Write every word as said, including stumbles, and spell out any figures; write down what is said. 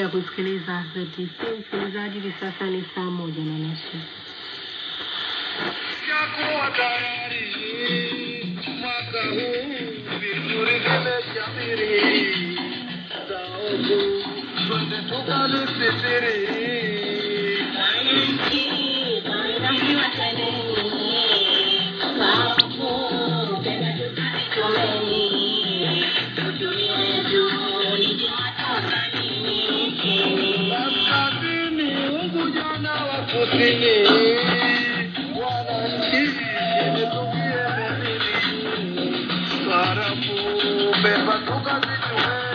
kusikiliza Z B C. Msikilizaji, hivi sasa ni saa moja na nusu. Chakuwa tayari mwaka huu vizuri vimeshamiri, taogo twende tukalisitiri. Wananchi tunatakiwa twendeni, kapu tena tukazikomeni, uchumi wetu ni Tanzania. Kaskazini, Unguja na wa Kusini, wananchi tugie mezini, karafu beba tukazijue.